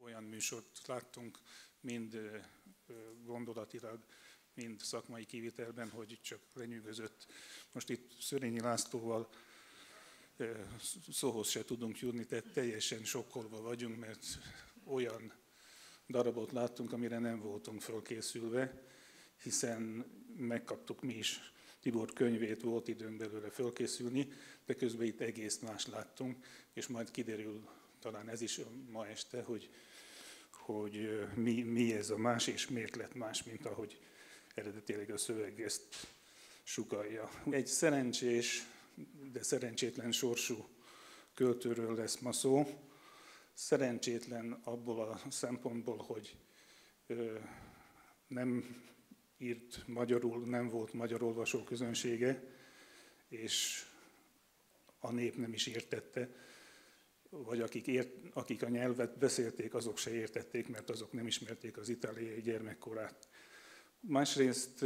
Olyan műsort láttunk, mind gondolatilag, mind szakmai kivitelben, hogy csak lenyűgözött. Most itt Szörényi Lászlóval szóhoz se tudunk jutni, tehát teljesen sokkolva vagyunk, mert olyan darabot láttunk, amire nem voltunk fölkészülve, hiszen megkaptuk mi is Tibor könyvét, volt időnk belőle fölkészülni, de közben itt egész más láttunk, és majd kiderül talán ez is ma este, hogy mi ez a más, és miért lett más, mint ahogy eredetileg a szöveg ezt sugallja. Egy szerencsés, de szerencsétlen sorsú költőről lesz ma szó. Szerencsétlen abból a szempontból, hogy nem írt magyarul, nem volt magyar olvasó közönsége, és a nép nem is értette, vagy akik a nyelvet beszélték, azok se értették, mert azok nem ismerték az itáliai gyermekkorát. Másrészt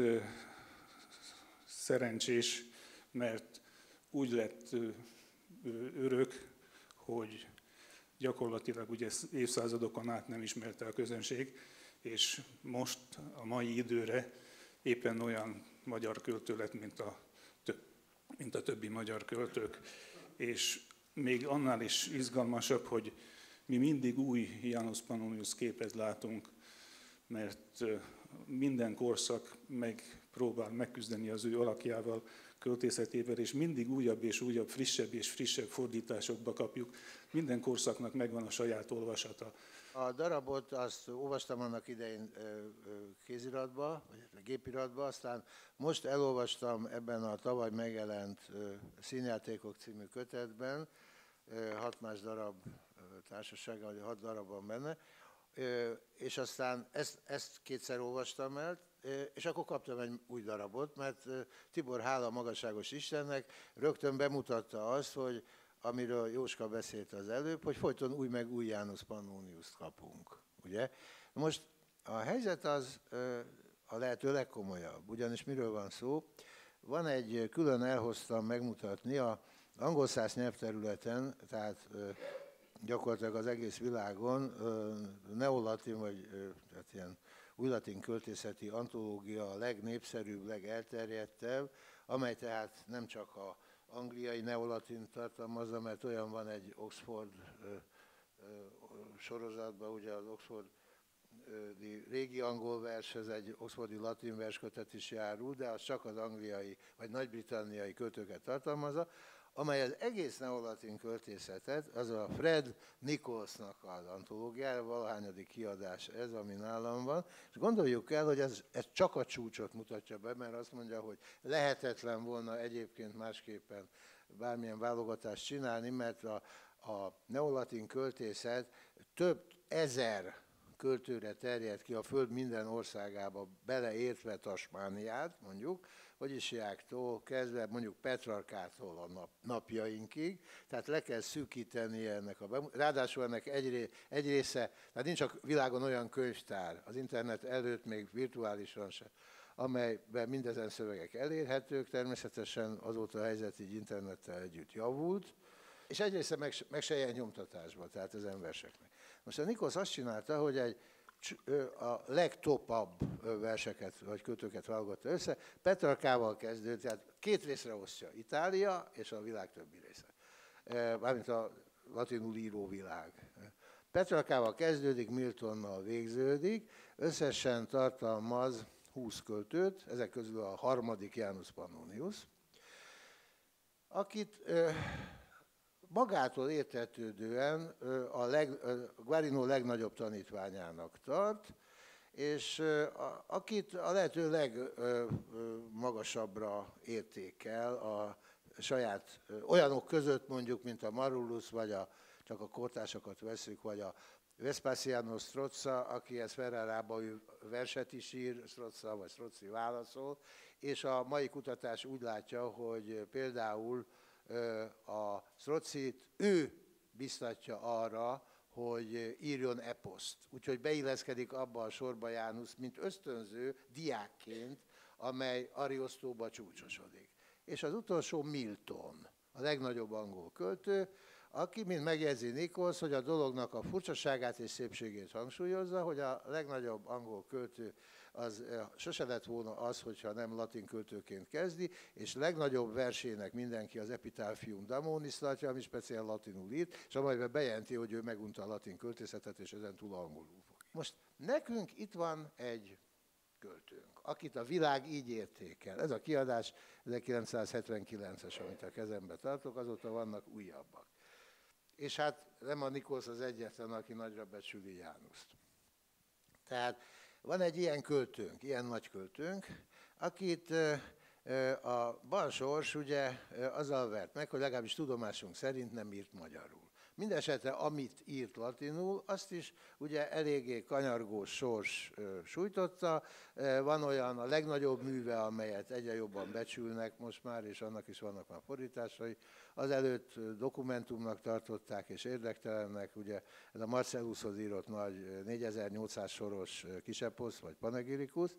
szerencsés, mert úgy lett örök, hogy gyakorlatilag ugye évszázadokon át nem ismerte a közönség, és most a mai időre éppen olyan magyar költő lett, mint a többi magyar költők. És még annál is izgalmasabb, hogy mi mindig új János Pannonius képet látunk, mert minden korszak megpróbál megküzdeni az ő alakjával, költészetével, és mindig újabb és újabb, frissebb és frissebb fordításokba kapjuk. Minden korszaknak megvan a saját olvasata. A darabot azt olvastam annak idején kéziratba, vagy gépiratba, aztán most elolvastam ebben a tavaly megjelent Színjátékok című kötetben, 6 más darab társasággal, vagy 6 darab van benne, és aztán ezt kétszer olvastam el, és akkor kaptam egy új darabot, mert Tibor, hála magasságos Istennek, rögtön bemutatta azt, hogy amiről Jóska beszélt az előbb, hogy folyton új meg új János Pannoniust kapunk. Ugye? Most a helyzet az a lehető legkomolyabb, ugyanis miről van szó? Van egy, külön elhoztam megmutatni, az angol száz nyelvterületen, tehát gyakorlatilag az egész világon neolatin, vagy tehát ilyen új latin költészeti antológia a legnépszerűbb, legelterjedtebb, amely tehát nem csak a angliai neolatin tartalmazza, mert olyan van egy Oxford sorozatban, ugye az Oxfordi régi angol vershez egy oxfordi latin verskötet is járul, de az csak az angliai vagy nagy-britanniai költőket tartalmazza, amely az egész neolatin költészetet, az a Fred Nicholsnak az antológiája, valahányadik kiadás ez, ami nálam van, és gondoljuk el, hogy ez csak a csúcsot mutatja be, mert azt mondja, hogy lehetetlen volna egyébként másképpen bármilyen válogatást csinálni, mert a neolatin költészet több ezer költőre terjed ki a Föld minden országába, beleértve Tasmániát, mondjuk, Odysseáktól kezdve mondjuk Petrarkától a napjainkig, tehát le kell szűkíteni ennek ráadásul ennek egy része, tehát nincs a világon olyan könyvtár, az internet előtt még virtuálisan se, amelyben mindezen szövegek elérhetők, természetesen azóta a helyzet így internettel együtt javult, és egy része meg se ilyen nyomtatásban, tehát ezen verseknek. Most a Nikos azt csinálta, hogy a legtopabb verseket vagy költőket válogatta össze, Petrarkával kezdő, tehát 2 részre osztja, Itália és a világ többi része, mármint a latinul író világ. Petrarkával kezdődik, Miltonnal végződik, összesen tartalmaz 20 költőt, ezek közül a harmadik János Pannonius, akit magától értetődően a Guarino legnagyobb tanítványának tart, és akit a lehető legmagasabbra értékel a saját olyanok között, mondjuk, mint a Marullus, vagy csak a kortársakat veszük, vagy a Vespasiano Strozza, akihez Ferrarába ő verset is ír, Strozza vagy Strozzi válaszol, és a mai kutatás úgy látja, hogy például a Strozzit ő biztatja arra, hogy írjon eposzt. Úgyhogy beilleszkedik abba a sorba János, mint ösztönző diákként, amely Ariosztóba csúcsosodik. És az utolsó Milton, a legnagyobb angol költő, aki, mint megjegyzi Nichols, hogy a dolognak a furcsaságát és szépségét hangsúlyozza, hogy a legnagyobb angol költő az sose lett volna az, hogyha nem latin költőként kezdi, és legnagyobb versének mindenki az Epitaphium Damonis tartja, ami speciál latinul írt, és amelyben bejelenti, hogy ő megunta a latin költészetet, és ezentúl angolul fog. Most nekünk itt van egy költőnk, akit a világ így értékel. Ez a kiadás 1979-es, amit a kezembe tartok, azóta vannak újabbak. És hát nem a Nichols az egyetlen, aki nagyra becsüli Jánuszt. Tehát van egy ilyen költőnk, ilyen nagy költőnk, akit a balsors ugye azzal vert meg, hogy legalábbis tudomásunk szerint nem írt magyarul. Mindenesetre, amit írt latinul, azt is ugye eléggé kanyargós sors sújtotta. Van olyan a legnagyobb műve, amelyet egyre jobban becsülnek most már, és annak is vannak már fordításai. Azelőtt dokumentumnak tartották, és érdektelennek, ugye ez a Marcellushoz írott nagy 4800 soros Kiseposz, vagy Panegyrikus.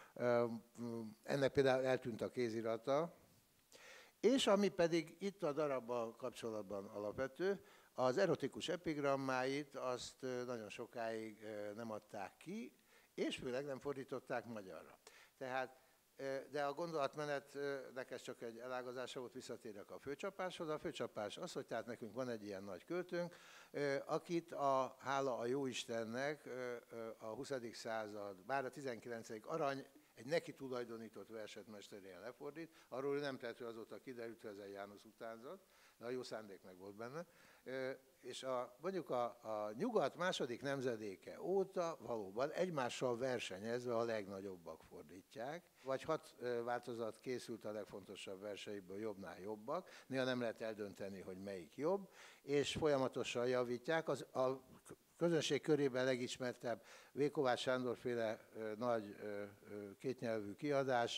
Ennek például eltűnt a kézirata. És ami pedig itt a darabbal kapcsolatban alapvető, az erotikus epigrammáit azt nagyon sokáig nem adták ki, és főleg nem fordították magyarra. Tehát, de a gondolatmenetnek ez csak egy elágazása volt, visszatérek a főcsapáshoz. A főcsapás az, hogy tehát nekünk van egy ilyen nagy költőnk, akit hála a Jóistennek a 20. század, bár a 19. arany, egy neki tulajdonított verset mesterén lefordít, arról nem tehető, azóta kiderült, hogy ez egy János utánzat, de a jó szándék meg volt benne. És mondjuk a nyugat második nemzedéke óta valóban egymással versenyezve a legnagyobbak fordítják, vagy 6 változat készült a legfontosabb verseiből jobbnál jobbak, néha nem lehet eldönteni, hogy melyik jobb, és folyamatosan javítják. A közönség körében legismertebb V. Kovács Sándor-féle nagy kétnyelvű kiadás,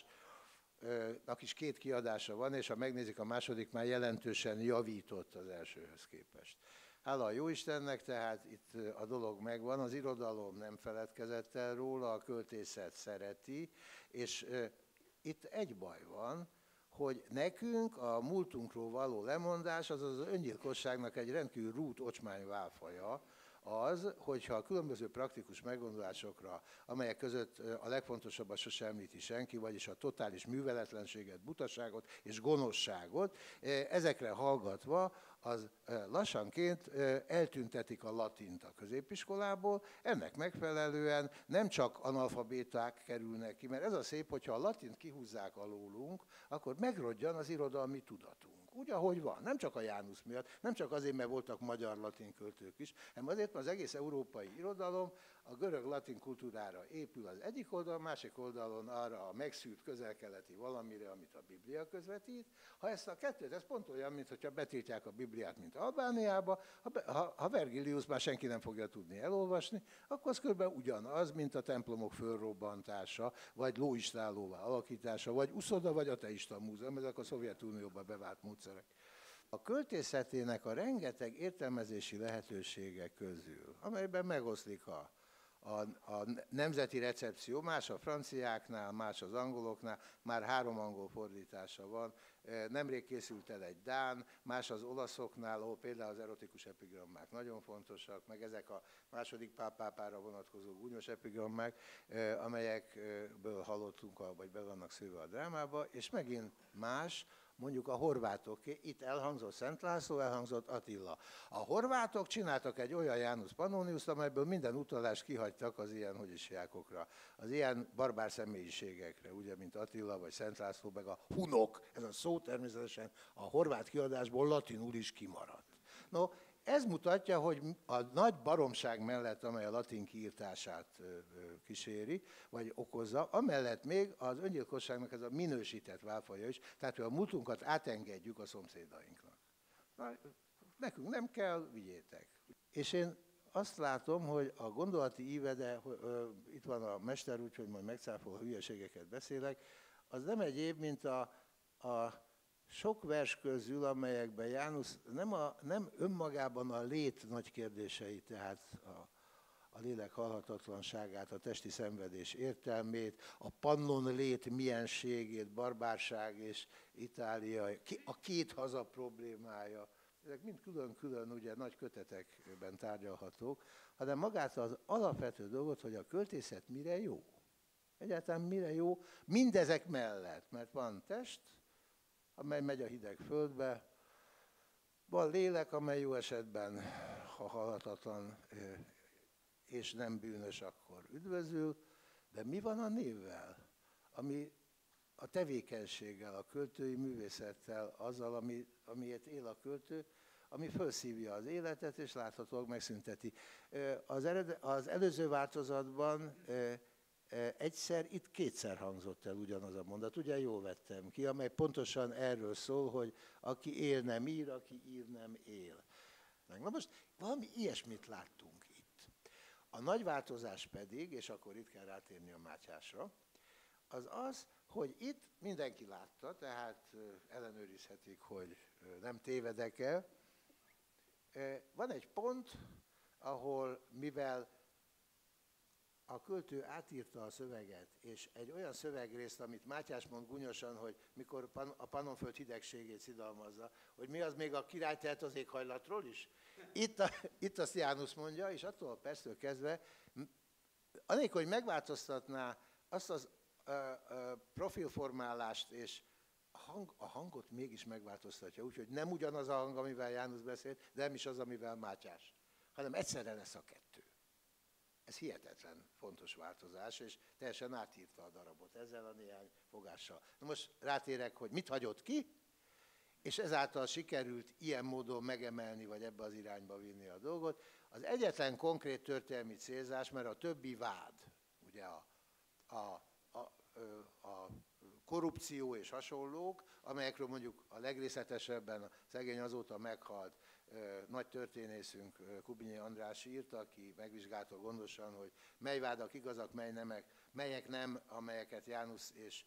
is 2 kiadása van, és ha megnézik, a második már jelentősen javított az elsőhöz képest. Hála a Jóistennek, tehát itt a dolog megvan, az irodalom nem feledkezett el róla, a költészet szereti, és itt egy baj van, hogy nekünk a múltunkról való lemondás, azaz az öngyilkosságnak egy rendkívül rút ocsmány válfaja, az, hogyha a különböző praktikus meggondolásokra, amelyek között a legfontosabbat sose említi senki, vagyis a totális műveletlenséget, butaságot és gonoszságot, ezekre hallgatva az lassanként eltüntetik a latint a középiskolából, ennek megfelelően nem csak analfabéták kerülnek ki, mert ez a szép, hogyha a latint kihúzzák alólunk, akkor megrodjan az irodalmi tudatunk. Úgy, ahogy van, nem csak a János miatt, nem csak azért, mert voltak magyar-latin költők is, hanem azért, mert az egész európai irodalom a görög-latin kultúrára épül az egyik oldalon, másik oldalon arra a megszűrt közel-keleti valamire, amit a Biblia közvetít. Ha ezt a kettőt, ez pont olyan, mintha betiltják a Bibliát, mint Albániába, ha Vergilius már senki nem fogja tudni elolvasni, akkor az kb. Ugyanaz, mint a templomok fölrobbantása, vagy lóistálóvá alakítása, vagy uszoda, vagy ateista múzeum, ezek a Szovjetunióban bevált módszerek. A költészetének a rengeteg értelmezési lehetősége közül, amelyben megoszlik a nemzeti recepció, más a franciáknál, más az angoloknál, már 3 angol fordítása van, nemrég készült el egy dán, más az olaszoknál, ahol például az erotikus epigrammák nagyon fontosak, meg ezek a második pápára vonatkozó gúnyos epigrammák, amelyekből hallottunk, vagy be vannak szőve a drámába, és megint más, mondjuk a horvátoké, itt elhangzott Szent László, elhangzott Attila. A horvátok csináltak egy olyan Janus Pannoniust, amelyből minden utalást kihagytak az ilyen hogyisjákokra, az ilyen barbár személyiségekre, ugye, mint Attila, vagy Szent László, meg a hunok. Ez a szó természetesen a horvát kiadásból latinul is kimaradt. No, ez mutatja, hogy a nagy baromság mellett, amely a latin kiírtását kíséri, vagy okozza, amellett még az öngyilkosságnak ez a minősített válfaja is, tehát hogy a múltunkat átengedjük a szomszédainknak. Na, nekünk nem kell, vigyétek. És én azt látom, hogy a gondolati íve, de itt van a mester, úgyhogy majd megcáfol, ha hülyeségeket beszélek, az nem egyéb, mint a sok vers közül, amelyekben János nem önmagában a lét nagy kérdéseit, tehát a lélek halhatatlanságát, a testi szenvedés értelmét, a pannon lét mienségét, barbárság és Itália, a két haza problémája, ezek mind külön-külön ugye nagy kötetekben tárgyalhatók, hanem magát az alapvető dolgot, hogy a költészet mire jó. Egyáltalán mire jó mindezek mellett, mert van test, amely megy a hideg földbe, van lélek, amely jó esetben, ha halhatatlan és nem bűnös, akkor üdvözül, de mi van a névvel, ami a tevékenységgel, a költői művészettel, azzal, amiért él a költő, ami felszívja az életet, és láthatóan megszünteti. Az előző változatban egyszer, itt kétszer hangzott el ugyanaz a mondat, ugye jól vettem ki, amely pontosan erről szól, hogy aki él nem ír, aki ír nem él. Na most valami ilyesmit láttunk itt. A nagy változás pedig, és akkor itt kell rátérni a Mátyásra, az az, hogy itt mindenki látta, tehát ellenőrizhetik, hogy nem tévedek-e. Van egy pont, ahol mivel a költő átírta a szöveget, és egy olyan szövegrészt, amit Mátyás mond gúnyosan, hogy mikor a Pannonföld hidegségét szidalmazza, hogy mi az még a király tehet az éghajlatról is? Itt azt János mondja, és attól a perctől kezdve, anélkül, hogy megváltoztatná azt az profilformálást, és a hangot mégis megváltoztatja, úgyhogy nem ugyanaz a hang, amivel János beszélt, de nem is az, amivel Mátyás, hanem egyszerre lesz a kettő. Ez hihetetlen fontos változás, és teljesen átírta a darabot ezzel a néhány fogással. Na most rátérek, hogy mit hagyott ki, és ezáltal sikerült ilyen módon megemelni, vagy ebbe az irányba vinni a dolgot. Az egyetlen konkrét történelmi célzás, mert a többi vád, ugye a korrupció és hasonlók, amelyekről mondjuk a legrészletesebben a szegény azóta meghalt nagy történészünk Kubinyi András írt, aki megvizsgálta gondosan, hogy mely vádak igazak, melyek nem, amelyeket János és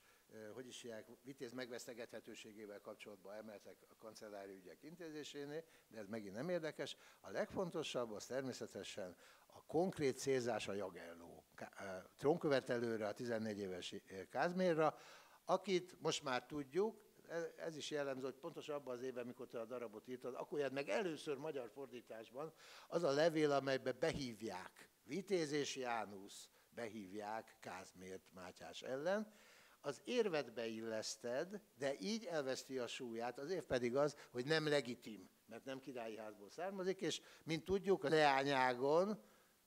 Vitéz megvesztegethetőségével kapcsolatban emeltek a kancellári ügyek intézésénél, de ez megint nem érdekes. A legfontosabb az természetesen a konkrét célzás a Jagelló trónkövetelőre, a 14 éves Kázmérra, akit most már tudjuk, ez is jellemző, hogy pontosan abban az évben, mikor te a darabot írtad, akkor jelent meg először magyar fordításban az a levél, amelybe behívják, Vitéz és János behívják Kázmért Mátyás ellen. Az érvet beilleszted, de így elveszti a súlyát, az érv pedig az, hogy nem legitim, mert nem királyi házból származik, és mint tudjuk, leányágon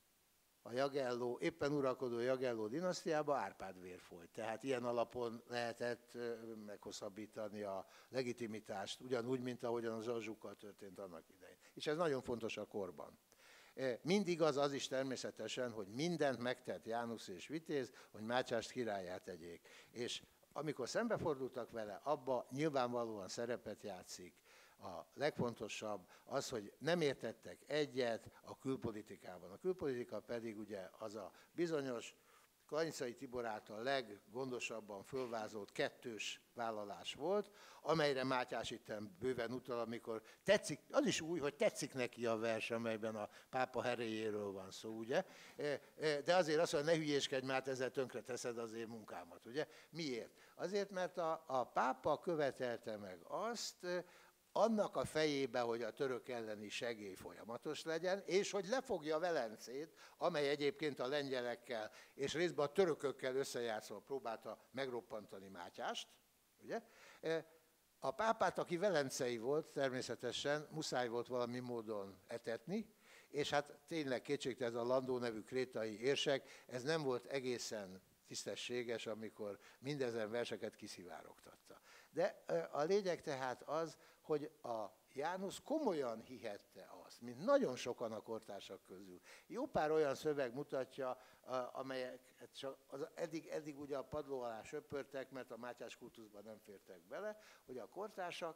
a Jagelló, éppen uralkodó Jagelló dinasztiában Árpád vér folyt. Tehát ilyen alapon lehetett meghosszabbítani a legitimitást, ugyanúgy, mint ahogyan az Zsalzsukkal történt annak idején. És ez nagyon fontos a korban. Mindig az is természetesen, hogy mindent megtett János és Vitéz, hogy Mátyást királlyá tegyék. És amikor szembefordultak vele, abba nyilvánvalóan szerepet játszik. A legfontosabb az, hogy nem értettek egyet a külpolitikában. A külpolitika pedig ugye az a bizonyos Kalincai Tibor által leggondosabban fölvázolt kettős vállalás volt, amelyre Mátyás itten bőven utal, amikor tetszik, az is új, hogy tetszik neki a vers, amelyben a pápa heréjéről van szó, ugye? De azért azt mondja, ne hülyéskedj, mert ezzel tönkre teszed az én munkámat, ugye? Miért? Azért, mert a pápa követelte meg azt, annak a fejébe, hogy a török elleni segély folyamatos legyen, és hogy lefogja Velencét, amely egyébként a lengyelekkel és részben a törökökkel összejátszva próbálta megroppantani Mátyást. Ugye? A pápát, aki velencei volt, természetesen muszáj volt valami módon etetni, és hát tényleg kétségtelen ez a Landó nevű krétai érsek, ez nem volt egészen tisztességes, amikor mindezen verseket kiszivárogtatta. De a lényeg tehát az, hogy a János komolyan hihette azt, mint nagyon sokan a kortársak közül. Jó pár olyan szöveg mutatja, amelyeket csak eddig ugye a padló alá söpörtek, mert a Mátyás kultuszban nem fértek bele, hogy a kortársak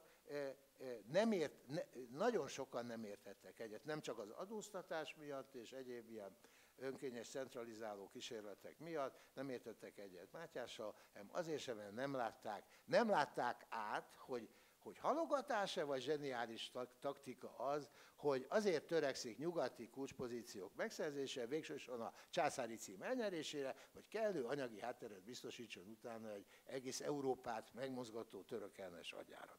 nagyon sokan nem értettek egyet, nem csak az adóztatás miatt és egyéb ilyen önkényes centralizáló kísérletek miatt nem értettek egyet Mátyással, hanem azért sem, mert nem látták át, hogy halogatás-e vagy zseniális taktika az, hogy azért törekszik nyugati kulcspozíciók megszerzésére, végsősorban a császári cím elnyerésére, hogy kellő anyagi hátteret biztosítson utána egy egész Európát megmozgató török ellenes hadjáratot.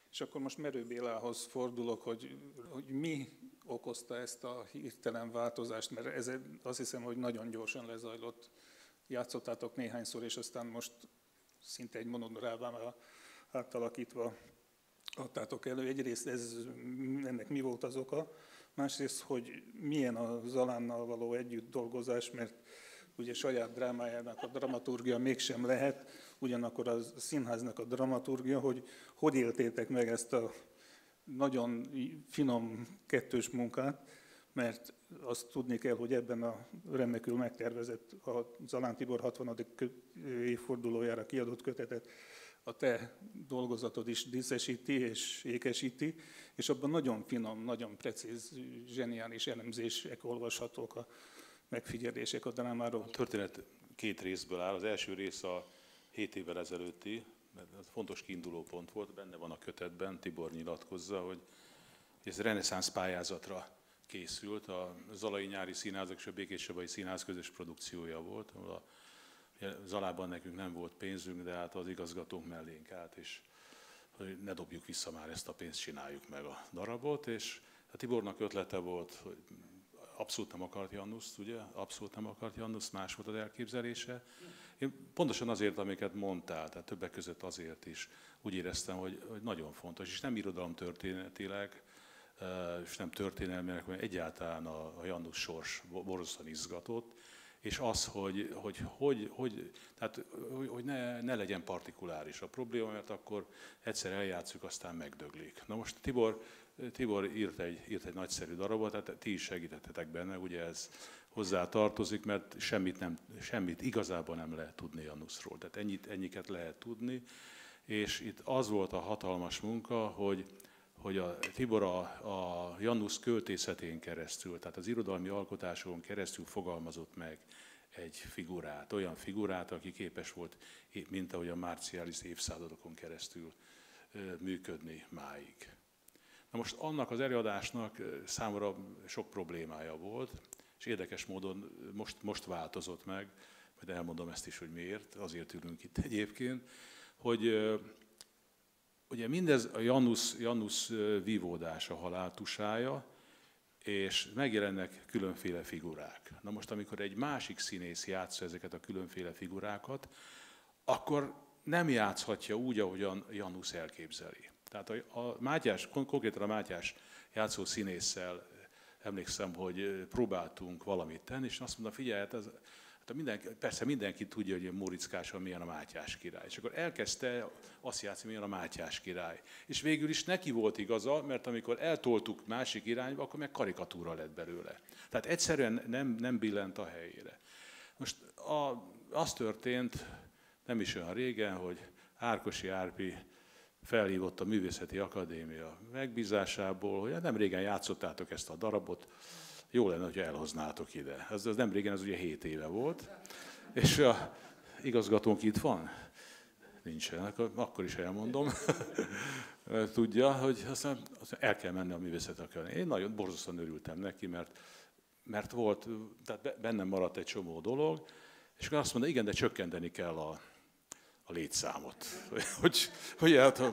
És akkor most Merő Bélához fordulok, hogy mi okozta ezt a hirtelen változást, mert ez azt hiszem, hogy nagyon gyorsan lezajlott. Játszottátok néhányszor, és aztán most szinte egy monodrámává átalakítva adtátok elő. Egyrészt ennek mi volt az oka, másrészt, hogy milyen a Zalánnal való együtt dolgozás, mert ugye saját drámájának a dramaturgia mégsem lehet, ugyanakkor a színháznak a dramaturgia, hogy éltétek meg ezt a nagyon finom kettős munkát, mert azt tudni kell, hogy ebben a remekül megtervezett, a Zalán Tibor 60. évfordulójára kiadott kötetet a te dolgozatod is díszesíti és ékesíti, és abban nagyon finom, nagyon precíz, zseniális elemzések olvashatók, a megfigyelések a drámáról. A történet két részből áll. Az első rész a 7 évvel ezelőtti, mert ez fontos kiinduló pont volt, benne van a kötetben, Tibor nyilatkozza, hogy ez reneszánsz pályázatra készült, a Zalai Nyári Színházak és a Békéscsabai Színház közös produkciója volt, ahol Zalában nekünk nem volt pénzünk, de hát az igazgatónk mellénk állt, és hogy ne dobjuk vissza már ezt a pénzt, csináljuk meg a darabot, és a Tibornak ötlete volt, hogy abszolút nem akart Jannuszt, ugye? Abszolút nem akart Jannuszt, más volt az elképzelése. Én pontosan azért, amiket mondtál, tehát többek között azért is úgy éreztem, hogy nagyon fontos, és nem irodalomtörténetileg, és nem történelmileg, hanem egyáltalán a Jannusz sors borzasztóan izgatott, és az, hogy ne legyen partikuláris a probléma, mert akkor egyszer eljátszuk, aztán megdöglik. Na most Tibor írt egy nagyszerű darabot, tehát ti is segítettetek benne, ugye ez hozzá tartozik, mert semmit igazából nem lehet tudni Jannuszról. Tehát ennyiket lehet tudni, és itt az volt a hatalmas munka, hogy a Tibor a Jannusz költészetén keresztül, tehát az irodalmi alkotáson keresztül fogalmazott meg egy figurát, olyan figurát, aki képes volt, mint ahogy a Martialis évszázadokon keresztül működni máig. Na most annak az előadásnak számomra sok problémája volt, és érdekes módon most változott meg, majd elmondom ezt is, hogy miért, azért ülünk itt egyébként, hogy ugye mindez a Jannusz vívódása, haláltusája, és megjelennek különféle figurák. Na most, amikor egy másik színész játsza ezeket a különféle figurákat, akkor nem játszhatja úgy, ahogyan Jannusz elképzeli. Tehát a Mátyás, konkrétan a Mátyás játszó színésszel emlékszem, hogy próbáltunk valamit tenni, és azt mondta, figyelj, persze mindenki tudja, hogy Móriczkáson milyen a Mátyás király. És akkor elkezdte azt játszani, milyen a Mátyás király. És végül is neki volt igaza, mert amikor eltoltuk másik irányba, akkor meg karikatúra lett belőle. Tehát egyszerűen nem billent a helyére. Most az történt nem is olyan régen, hogy Árkosi Árpi felhívott a Művészeti Akadémia megbízásából, hogy nem régen játszottátok ezt a darabot, jó lenne, hogyha elhoznátok ide. Ez nem régen, ez ugye 7 éve volt. És a igazgatónk itt van? Nincsen, akkor is elmondom. Tudja, hogy aztán el kell menni a Művészeti Akadémiára. Én nagyon borzasztóan örültem neki, mert volt, tehát bennem maradt egy csomó dolog, és akkor azt mondta, igen, de csökkenteni kell a létszámot. Hogy hát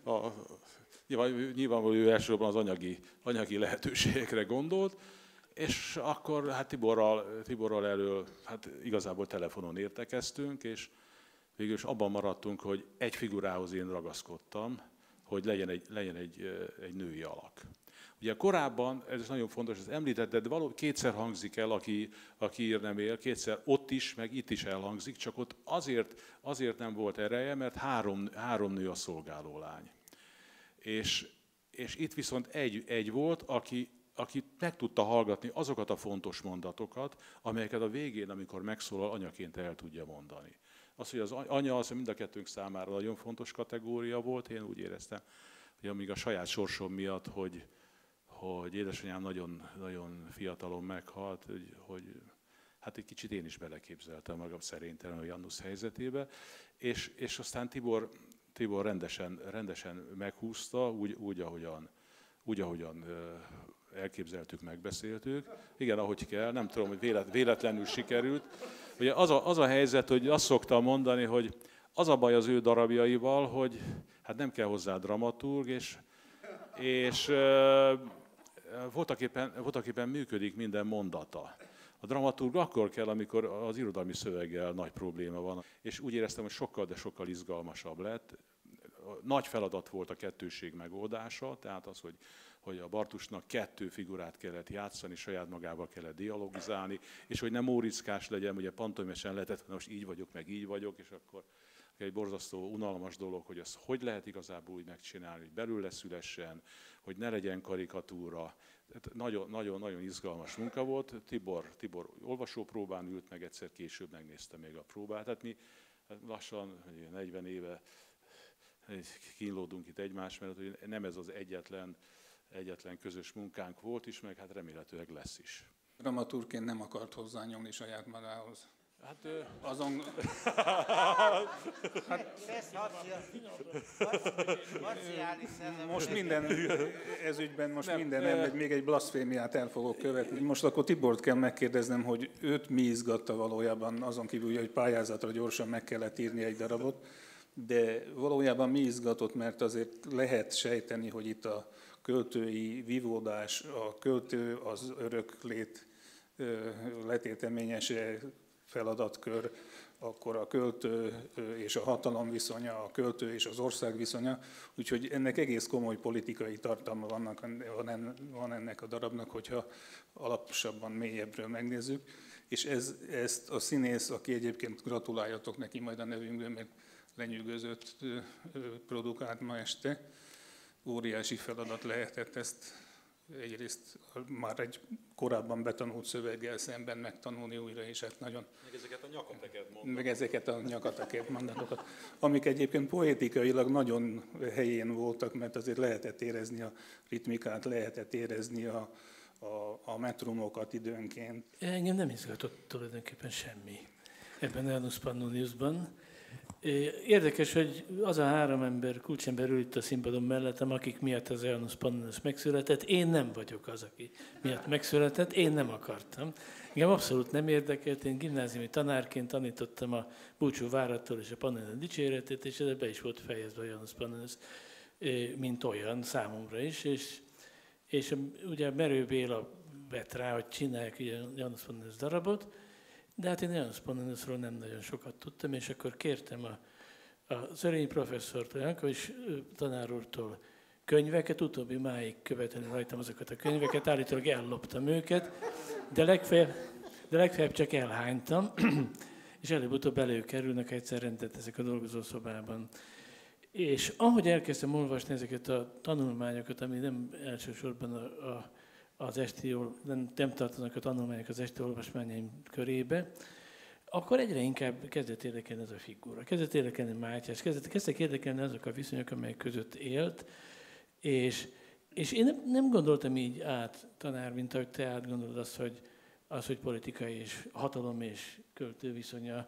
nyilvánvaló ő elsősorban az anyagi lehetőségekre gondolt, és akkor hát Tiborral erről hát igazából telefonon értekeztünk, és végül is abban maradtunk, hogy egy figurához én ragaszkodtam, hogy legyen egy női alak. Ugye korábban, ez nagyon fontos, ezt említetted, de valóban kétszer hangzik el, aki ír nem él, kétszer ott is, meg itt is elhangzik, csak ott azért nem volt ereje, mert három nő a szolgálólány. És itt viszont egy volt, aki meg tudta hallgatni azokat a fontos mondatokat, amelyeket a végén, amikor megszólal, anyaként el tudja mondani. Az, hogy az anya, az mind a kettőnk számára nagyon fontos kategória volt, én úgy éreztem, hogy amíg a saját sorsom miatt, hogy édesanyám nagyon, nagyon fiatalon meghalt, hogy hát egy kicsit én is beleképzeltem magam szerénytelen a Jannusz helyzetébe, és aztán Tibor rendesen meghúzta, úgy ahogyan elképzeltük, megbeszéltük. Igen, ahogy kell, nem tudom, hogy véletlenül sikerült. Ugye az a helyzet, hogy azt szoktam mondani, hogy az a baj az ő darabjaival, hogy Hát nem kell hozzá dramaturg, és voltak éppen működik minden mondata. A dramaturg akkor kell, amikor az irodalmi szöveggel nagy probléma van. És úgy éreztem, hogy sokkal, de sokkal izgalmasabb lett. Nagy feladat volt a kettőség megoldása, tehát az, hogy a Bartusnak 2 figurát kellett játszani, saját magával kellett dialogizálni, és hogy nem móriczkás legyen, ugye pantomimesen lehetett, hogy most így vagyok, meg így vagyok, és akkor egy borzasztó unalmas dolog, hogy azt hogy lehet igazából úgy megcsinálni, hogy belőle szülessen, hogy ne legyen karikatúra. Nagyon izgalmas munka volt. Tibor olvasópróbán ült meg, egyszer később megnézte még a próbát. Tehát mi lassan 40 éve kínlódunk itt egymás, mert nem ez az egyetlen közös munkánk volt is, meg hát remélhetőleg lesz is. Dramaturgként nem akart hozzányomni saját magához. Hát azon... Most minden ezügyben, nem, még egy blaszfémiát el fogok követni. Most akkor Tibort kell megkérdeznem, hogy őt mi izgatta valójában, azon kívül, hogy pályázatra gyorsan meg kellett írni egy darabot, de valójában mi izgatott, mert azért lehet sejteni, hogy itt a költői vívódás, a költő az öröklét letéteményese feladatkör, akkor a költő és a hatalom viszonya, a költő és az ország viszonya, úgyhogy ennek egész komoly politikai tartalma van ennek a darabnak, hogyha alaposabban, mélyebbről megnézzük, és ezt a színész, aki egyébként gratuláljatok neki majd a nevünkből, mert lenyűgözött produkált ma este, óriási feladat lehetett ezt egyrészt már egy korábban betanult szöveggel szemben megtanulni újra, és hát nagyon... Meg ezeket a nyakatekert mondatokat, amik egyébként poetikailag nagyon helyén voltak, mert azért lehetett érezni a ritmikát, lehetett érezni a metrumokat időnként. Engem nem izgatott tulajdonképpen semmi ebben a Janus Pannoniusban. Érdekes, hogy az a 3 kulcsember ül itt a színpadon mellettem, akik miatt az Janus Pannonius megszületett. Én nem vagyok az, aki miatt megszületett, én nem akartam. Engem abszolút nem érdekelt, én gimnáziumi tanárként tanítottam a Búcsú várattól és a Pannonius dicséretét, és ez be is volt fejezve a Janus Pannonius, mint olyan számomra is. És ugye Merő Béla vett rá, hogy csinálják a Janus Pannonius darabot, de hát én Janus Pannoniusról nem nagyon sokat tudtam, és akkor kértem a Szörényi professzortól, Jankovics tanár úrtól könyveket, utóbbi máig követelni rajtam azokat a könyveket, állítólag elloptam őket, de legfeljebb csak elhánytam, és előbb-utóbb előkerülnek, egyszer rendet ezek a dolgozószobában. És ahogy elkezdtem olvasni ezeket a tanulmányokat, ami nem elsősorban az esti, nem tartanak a tanulmányok az esti olvasmányaim körébe, akkor egyre inkább kezdett érdekelni ez a figura. Kezdett érdekelni Mátyás, kezdtek érdekelni azok a viszonyok, amelyek között élt, és én nem gondoltam így át, tanár, mint ahogy te átgondolod azt, hogy politikai és hatalom és költő viszonya,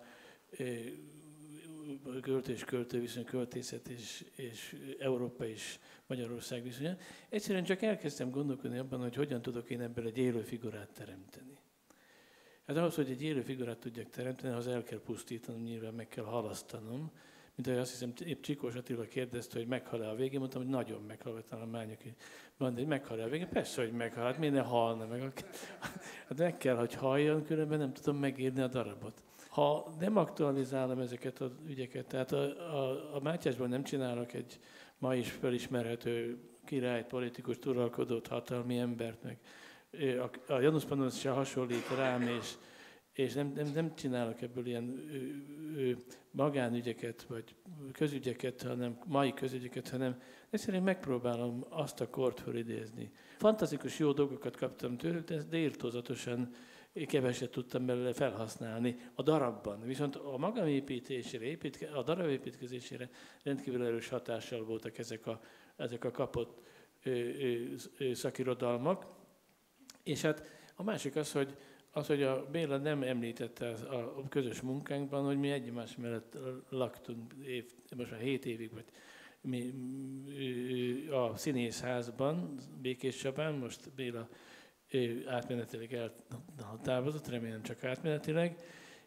költő viszony, költészet és Európa és Magyarország viszonya. Egyszerűen csak elkezdtem gondolkodni abban, hogy hogyan tudok én ebből egy élő figurát teremteni. Hát ahhoz, hogy egy élő figurát tudjak teremteni, ahhoz el kell pusztítanom, nyilván meg kell halasztanom. Mint ahogy azt hiszem, épp Csikós Attila kérdezte, hogy meghal-e a végén, mondtam, hogy nagyon meghal, talán Mányoki mondta, hogy meghal-e a végén. Persze, hogy meghal, hát miért ne halna meg? Hát meg kell, hogy halljon, különben nem tudom megírni a darabot. Ha nem aktualizálom ezeket az ügyeket, tehát a Mátyásban nem csinálok egy ma is felismerhető királyt, politikus, uralkodót, hatalmi embert, meg a Janus Pannonius se hasonlít rám, és nem csinálok ebből ilyen magánügyeket, vagy közügyeket, hanem mai közügyeket, hanem egyszerűen megpróbálom azt a kort felidézni. Fantasztikus jó dolgokat kaptam tőlük, de irtózatosan keveset tudtam belőle felhasználni a darabban. Viszont a magamépítésére, a darab építkezésére rendkívül erős hatással voltak ezek a kapott szakirodalmak. És hát a másik az, hogy a Béla nem említette a közös munkánkban, hogy mi egymás mellett laktunk most már 7 évig, vagy mi a Színészházban, Békés Csabán, most Béla átmenetileg eltávozott, remélem csak átmenetileg,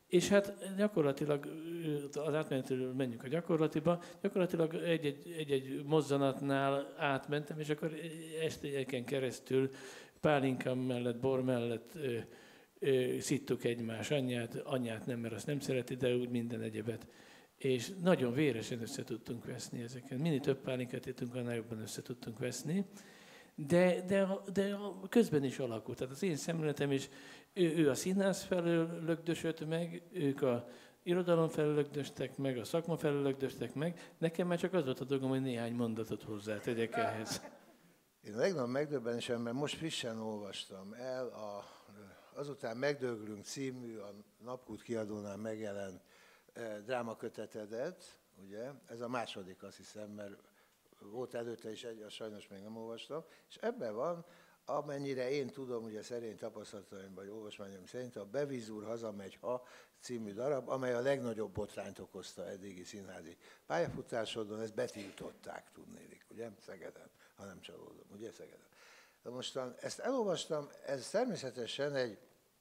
És hát gyakorlatilag, az átmenetről menjünk a gyakorlatiba, gyakorlatilag egy-egy mozzanatnál átmentem, és akkor estélyeken keresztül pálinkám mellett, bor mellett szittuk egymás anyját nem, mert azt nem szereti, de úgy minden egyebet. És nagyon véresen össze tudtunk veszni ezeket. Minél több pálinkát ettünk, annál jobban össze tudtunk veszni. De közben is alakult. Tehát az én szemléletem is, ő a színház felől lögdösött meg, ők a irodalom felől lögdöstek meg, a szakma felől lögdöstek meg. Nekem már csak az volt a dolgom, hogy néhány mondatot hozzátegyek ehhez. Én a legnagyobb megdöbbenésemben most frissen olvastam el Azután megdöglünk című, a Napkút kiadónál megjelent drámakötetedet, ugye? Ez a második, azt hiszem, mert volt előtte is egy, azt sajnos még nem olvastam, és ebben van, amennyire én tudom, ugye szerint tapasztalataim vagy olvasmányom szerint, a Bevíz úr hazamegy, ha című darab, amely a legnagyobb botrányt okozta eddigi színházi pályafutásodon, ezt betiltották, tudnélik, ugye, Szegeden, ha nem csalódom, ugye, Szegeden. De mostan ezt elolvastam, ez természetesen egy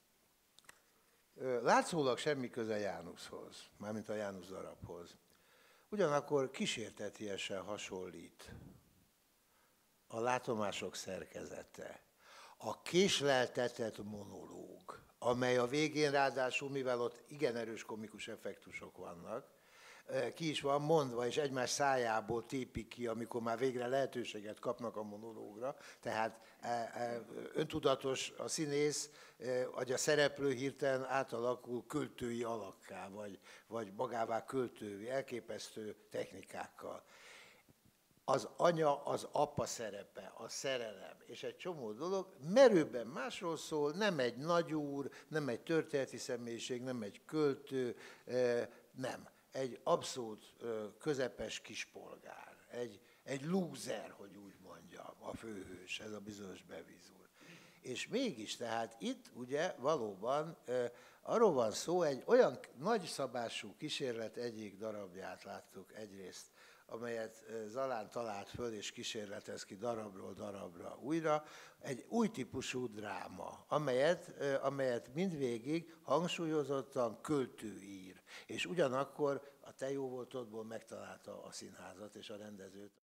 látszólag semmi köze Jánuszhoz, mármint a Jánusz darabhoz. Ugyanakkor kísértetiesen hasonlít a látomások szerkezete, a késleltetett monológ, amely a végén ráadásul, mivel ott igen erős komikus effektusok vannak, ki is van mondva, és egymás szájából tépik ki, amikor már végre lehetőséget kapnak a monológra. Tehát öntudatos a színész, vagy a szereplő hirtelen átalakul költői alakká, vagy magává költői, elképesztő technikákkal. Az anya, az apa szerepe, a szerelem, és egy csomó dolog merőben másról szól, nem egy nagyúr, nem egy történeti személyiség, nem egy költő, nem. Egy abszolút közepes kispolgár, egy lúzer, hogy úgy mondjam, a főhős, ez a bizonyos Bevíz úr. És mégis, tehát itt ugye valóban arról van szó, egy olyan nagyszabású kísérlet egyik darabját láttuk egyrészt, amelyet Zalán talált föl és kísérletez ki darabról darabra újra, egy új típusú dráma, amelyet mindvégig hangsúlyozottan költő ír, és ugyanakkor a te jó voltodból megtalálta a színházat és a rendezőt.